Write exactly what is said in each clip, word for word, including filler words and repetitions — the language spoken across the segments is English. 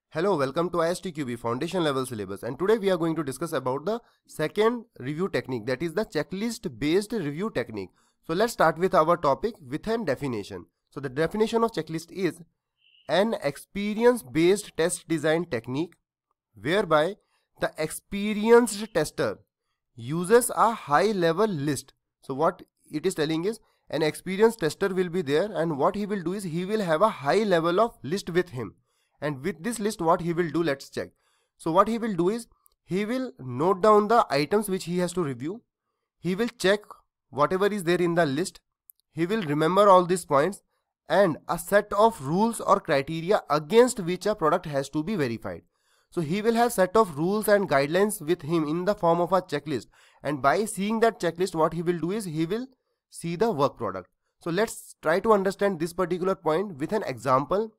Hello, welcome to I S T Q B Foundation level syllabus, and today we are going to discuss about the second review technique, that is the checklist based review technique. So let's start with our topic with an definition. So the definition of checklist is an experience based test design technique whereby the experienced tester uses a high level list. So what it is telling is an experienced tester will be there, and what he will do is he will have a high level of list with him. And with this list, what he will do, let's check. So what he will do is he will note down the items which he has to review. He will check whatever is there in the list. He will remember all these points and a set of rules or criteria against which a product has to be verified. So he will have set of rules and guidelines with him in the form of a checklist. And by seeing that checklist, what he will do is he will see the work product. So let's try to understand this particular point with an example.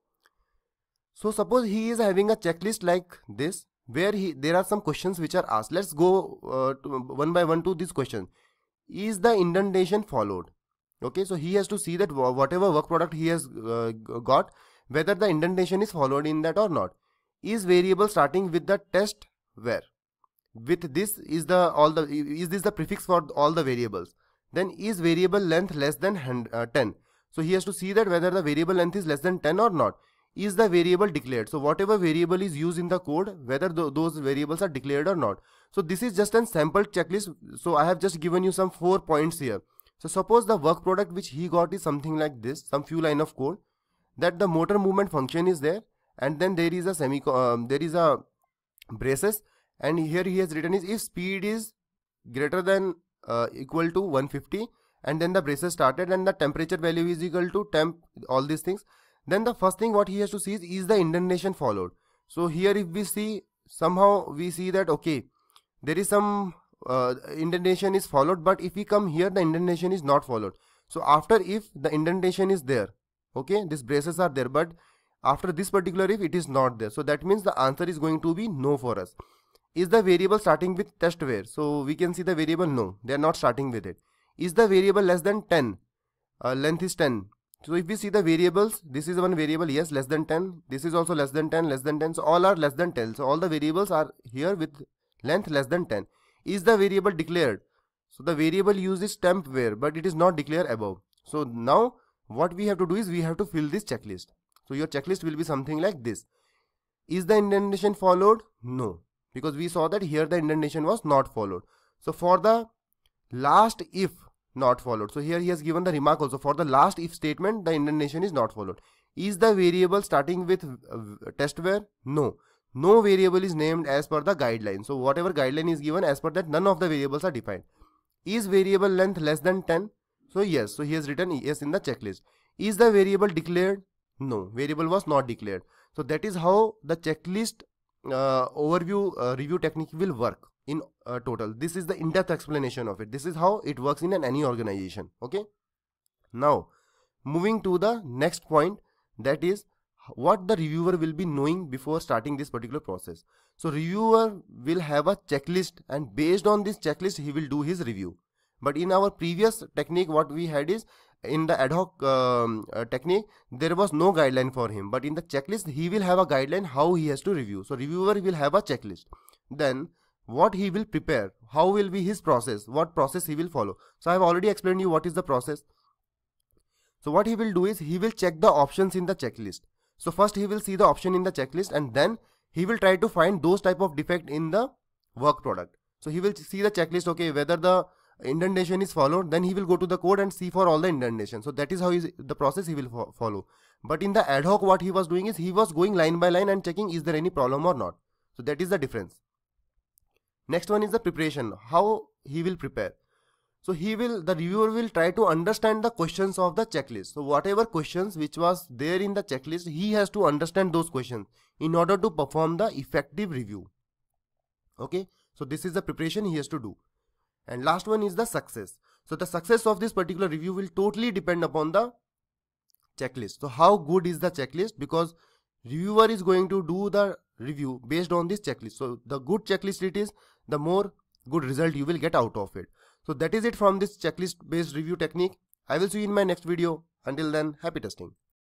So suppose he is having a checklist like this, where he there are some questions which are asked. Let's go uh, to one by one to this question. Is the indentation followed? Okay, so he has to see that whatever work product he has uh, got, whether the indentation is followed in that or not. Is variable starting with the test where? With this is the all the is this the prefix for all the variables? Then is variable length less than uh, ten? So he has to see that whether the variable length is less than ten or not. Is the variable declared? So whatever variable is used in the code, whether th those variables are declared or not. So this is just a sample checklist. So I have just given you some four points here. So suppose the work product which he got is something like this, some few line of code, that the motor movement function is there, and then there is a semi um, there is a braces, and here he has written is if speed is greater than uh, equal to one fifty, and then the braces started, and the temperature value is equal to temp, all these things. Then the first thing what he has to see is, is the indentation followed. So here if we see, somehow we see that okay, there is some uh, indentation is followed, but if we come here, the indentation is not followed. So after if the indentation is there, okay, these braces are there, but after this particular if it is not there, so that means the answer is going to be no for us. Is the variable starting with test where? So we can see the variable no, they are not starting with it. Is the variable less than ten? Uh, length is ten. So if we see the variables, this is one variable, yes, less than ten. This is also less than ten, less than ten. So all are less than ten. So all the variables are here with length less than ten. Is the variable declared? So the variable uses temp where, but it is not declared above. So now what we have to do is we have to fill this checklist. So your checklist will be something like this. Is the indentation followed? No, because we saw that here the indentation was not followed. So for the last if, not followed. So here he has given the remark also, for the last if statement the indentation is not followed. Is the variable starting with uh, test where? No. No variable is named as per the guideline. So whatever guideline is given, as per that none of the variables are defined. Is variable length less than ten? So yes. So he has written yes in the checklist. Is the variable declared? No. Variable was not declared. So that is how the checklist uh, overview uh, review technique will work. In uh, total, this is the in-depth explanation of it. This is how it works in an any organization. Okay, now moving to the next point, that is what the reviewer will be knowing before starting this particular process. So reviewer will have a checklist, and based on this checklist he will do his review. But in our previous technique, what we had is, in the ad hoc um, uh, technique, there was no guideline for him, but in the checklist he will have a guideline how he has to review. So reviewer will have a checklist. Then what he will prepare, how will be his process, what process he will follow. So I have already explained you what is the process. So what he will do is he will check the options in the checklist. So first he will see the option in the checklist, and then he will try to find those type of defect in the work product. So he will see the checklist, okay, whether the indentation is followed, then he will go to the code and see for all the indentation. So that is how is the process he will fo follow. But in the ad hoc, what he was doing is he was going line by line and checking is there any problem or not. So that is the difference. Next one is the preparation, how he will prepare. So he will, the reviewer will try to understand the questions of the checklist. So whatever questions which was there in the checklist, he has to understand those questions in order to perform the effective review. Okay, so this is the preparation he has to do. And last one is the success. So the success of this particular review will totally depend upon the checklist. So how good is the checklist? Because reviewer is going to do the review based on this checklist. So the good checklist it is, the more good result you will get out of it. So that is it from this checklist based review technique. I will see you in my next video. Until then, happy testing.